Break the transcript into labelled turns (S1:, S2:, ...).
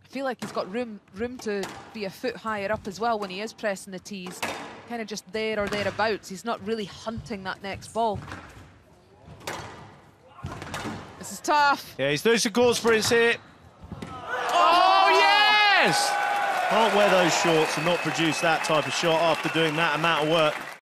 S1: feel like he's got room to be a foot higher up as well when he is pressing the tees. Kind of just there or thereabouts. He's not really hunting that next ball. This is tough.
S2: Yeah, he's doing some court sprints here. Oh, yes! Can't wear those shorts and not produce that type of shot after doing that amount of work.